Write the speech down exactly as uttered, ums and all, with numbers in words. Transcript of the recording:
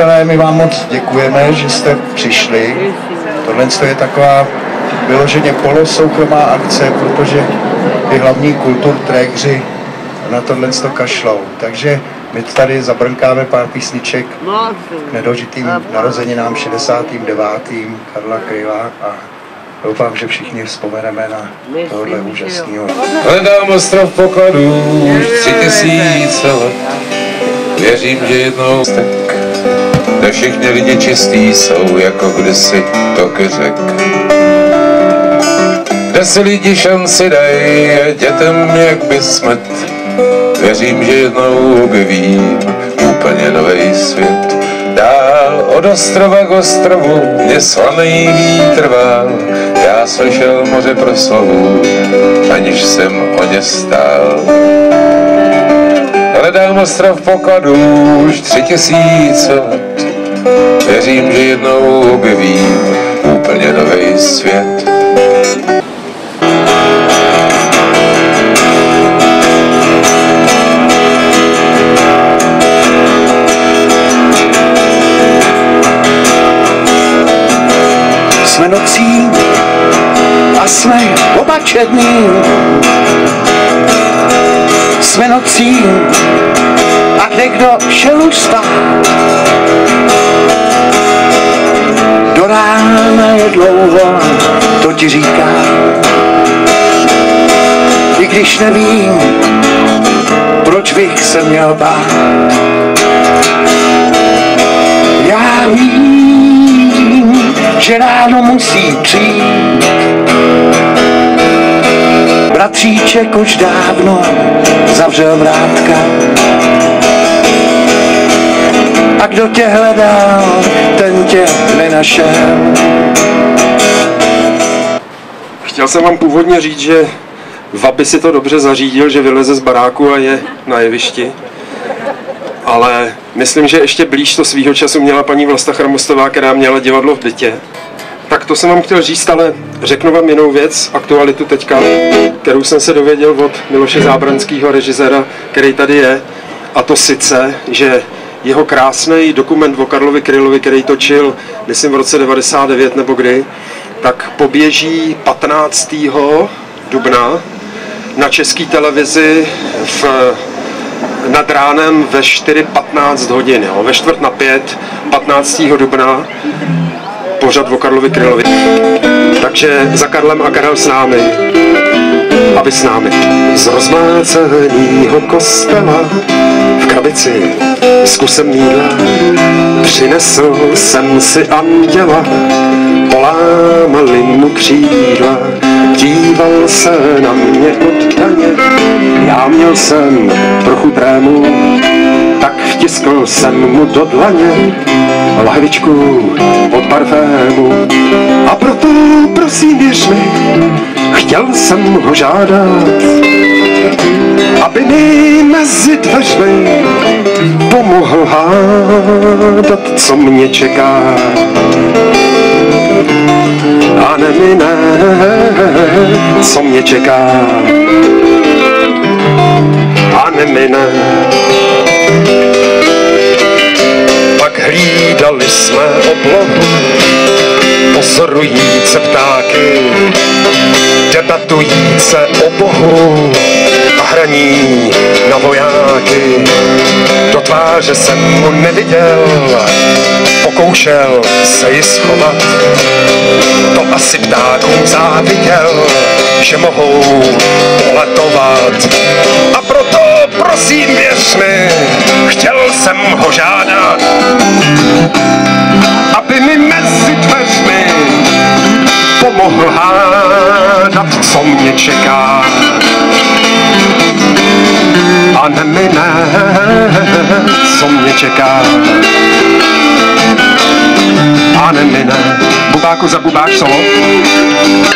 přátelé, my vám moc děkujeme, že jste přišli. Tohle je taková vyloženě polosoukromá akce, protože ty hlavní kulturtrékři na tohle to kašlou. Takže my tady zabrnkáme pár písniček k nedožitým narozeninám šedesátým devátým Karla Kryla a doufám, že všichni vzpomeneme na tohle úžasného. Hledám ostrov pokladů už tři tisíce let. Věřím, že jednou tak, kde všichni lidi čistý jsou, jako kdysi toky řek. Kde si lidi šanci dají dětem jak by smet. Věřím, že jednou objevím úplně nový svět. Dál od ostrova k ostrovu mě slaný vítr vál. Já slyšel moře proslavu, aniž jsem o ně stál. Hledám ostrov pokladů už tři tisíce let. Věřím, že jednou objevím úplně nový svět. Jsme nocí a jsme oba černý. Jsme nocí a někdo šel už spát. Do rána je dlouho, to ti říká. I když nevím, proč bych se měl bát. Já vím, že ráno musí přijít. Bratříček už dávno zavřel vrátka. A kdo tě hledal, ten tě nenašel. Chtěl jsem vám původně říct, že Vaby si to dobře zařídil, že vyleze z baráku a je na jevišti. Ale myslím, že ještě blíž to svýho času měla paní Vlasta Chramostová, která měla divadlo v bytě. Tak to jsem vám chtěl říct, ale řeknu vám jinou věc, aktualitu teďka, kterou jsem se dověděl od Miloše Zábranského, režiséra, který tady je. A to sice, že jeho krásný dokument o Karlovi Krylovi, který točil, myslím v roce devadesát devět nebo kdy, tak poběží patnáctého dubna na České televizi v, nad ránem ve čtyři patnáct hodin, jo, ve čtvrt na pět, patnáctého dubna, pořad o Karlovi Krylovi. Takže za Karlem a Karel s námi. A vy s námi. Z rozmácenýho kostela v krabici s kusem mýdla přinesl jsem si anděla, polámali mu křídla, díval se na mě oddaně, já měl jsem trochu trému, tak vtiskl jsem mu do dlaně lahvičku od parfému. A proto prosím věř mi, chtěl jsem ho žádat, aby mi mezi dveřmi pomohl hádat, co mě čeká. A nemine, co mě čeká. A nemine. Pak hlídali jsme oblohu, pozorujíce ptáky, debatujíce o Bohu a hraní na vojáky. Do tváře jsem mu neviděl, pokoušel se ji schovat. To asi ptákům záviděl, že mohou poletovat. A proto prosím věř mi, chtěl jsem ho žádat, aby mi mezi dveřmi pomohl hádat, co mě čeká. A nemine, co mě čeká. A nemine. Bubáku za bubáš solo.